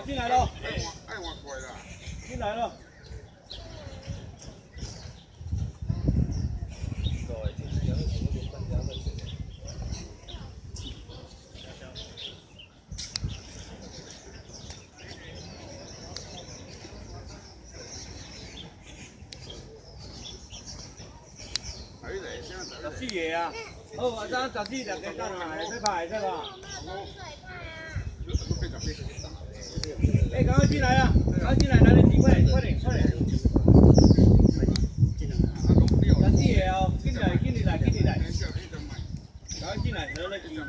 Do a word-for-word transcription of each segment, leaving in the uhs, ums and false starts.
进来了， 爱玩鬼了， 进来了。十四个啊，好，晚上十四两个干啊，会使拍，会使吧？哎，赶快进来啊！赶快进来，来得及，快点，快点，快点！十四个哦，进来，进来，进来！赶快进来，来得及。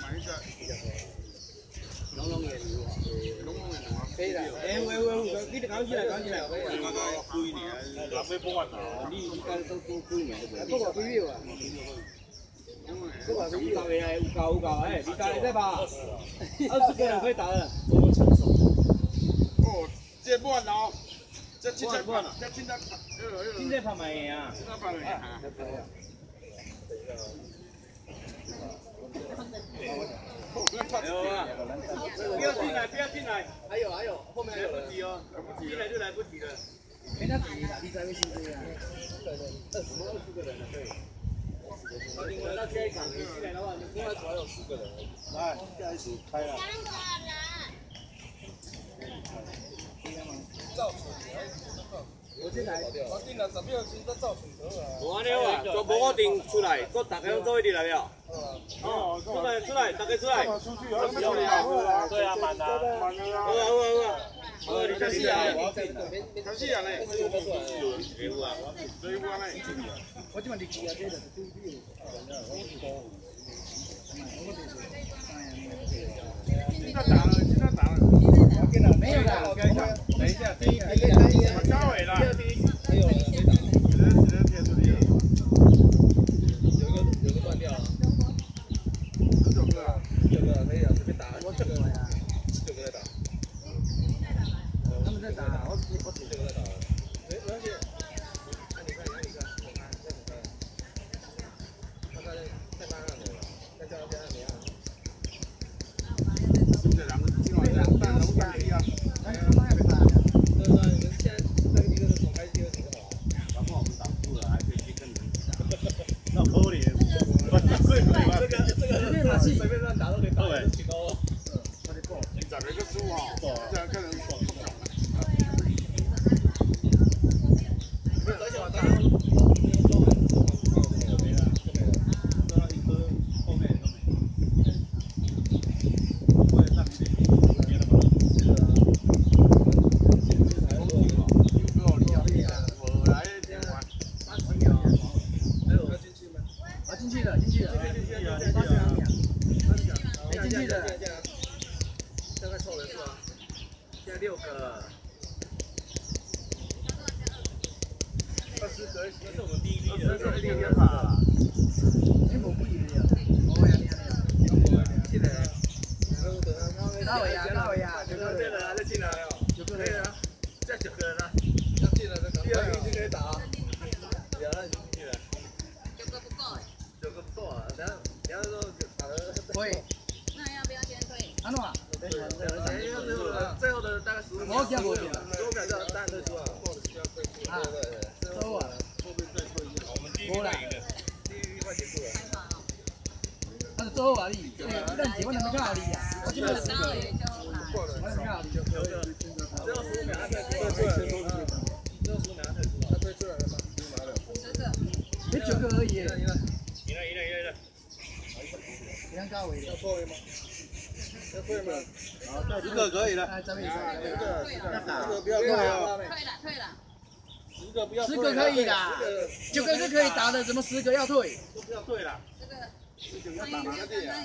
龙龙眼，可以的。哎，喂喂喂，你得赶快进来，赶快进来。几年？南北不换啊？你你讲都都几年？不过几秒啊？不过几秒？有够有够哎，你打来再吧。二十个人可以打了。 哦，这满哦，这凊彩满，这凊彩拍， 凊彩拍卖赢啊！ 凊彩拍卖赢。 没有啊！不要进来，不要进来！还有还有，后面来不及哦，进来就来不及了。没那急啦，你在微信这样。二十二十个人了，对。另外那下一场你进来的话，另外主要有四个人。来，下一组开了。三个人。造水，我进来。我进来十秒钟，再造水得了。无安尼啊，全部我定出来，我大家拢做一滴来了。哦，出来出来，大家出来。对啊，满啦。好啊好啊好啊。好，你小心啊！小心啊嘞！队伍啊，队伍啊嘞！我这边你记啊，这个是队伍。现在打了，现在打了。没有啦，等一下，等一下，等一下，高伟啦。还有，没打。只能只能贴出去了。有个有个断掉了。十九个啊，十九个可以啊，随便打。我这个呀，十九个在打。他们在打，我我十九个在打。没关系。看你看，看你看，我看，再你看。他在在那按钮了，在叫他在按没按。这两个今晚上但能干一样。哎，他还没打。对对，你们现在这个一个是重开机的挺好。然后我们挡住了，还可以去跟人打。那可怜。这个这个随便打，随便乱打都可以打，挺高了。你找了一个书啊，这样跟人说。而且我打。六个，二十个，那是我们第一批的，这是第一批吧？哎，我不以为啊，我呀，进来，到位呀，到位呀，九个人了，再进来了，九个人了，再九个人了，要进来的，第二批就可以打，有了，已经进去了，九个不够，九个不够啊，然后然后说打了，会，那要不要先退？安诺啊。最后的大概十五秒，十五秒，十五秒就当然退出了。啊，对对对，最后啊，后面再退一下。我们第一批赢的，第一批快结束了。那是最后啊，你，那你我能没看好你呀？我今天十个，我能没看好你就九个，最后十五秒他退出了，退出了，最后十五秒他退出了，他退出来了吗？十个，才九个而已。赢了赢了赢了赢了赢了。你看高伟要错位吗？要退吗？好，十个可以了。十个，十个不要退啊！退了，退了。十个不要退。十个可以啦，九个是可以打的，怎么十个要退？都不要退了。这个十九要打哪个队啊？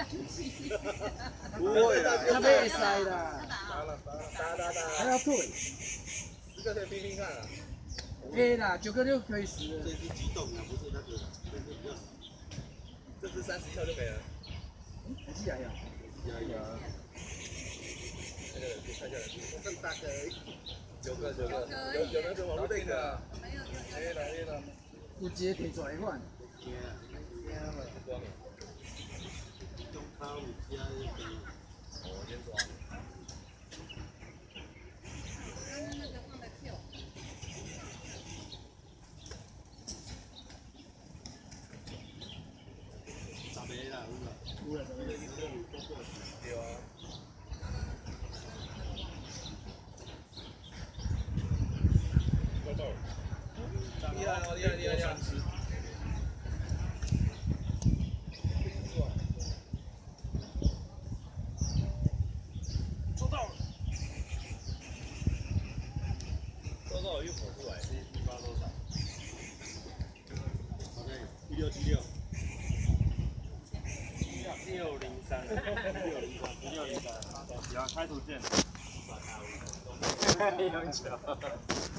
不会的，他被塞了。打了，打打打，还要退。十个可以拼拼看啊。可以啦，九个就可以死了。这是机动的，不是那个，这是比较少。这是三十跳就没了。嗯，还是还有。加油！那个可以看下来，这么大个，九个九个，有有那个网络队的，没有没有没有，有直接提出来换。惊惊了，光了。中超有加一个，我先抓。 厉害哦，厉害厉害厉害！ 收到了， 收到了又跑出来，一发多少？ 好像一六七六， 六零三，六零三，六零三，然后开图键。永久。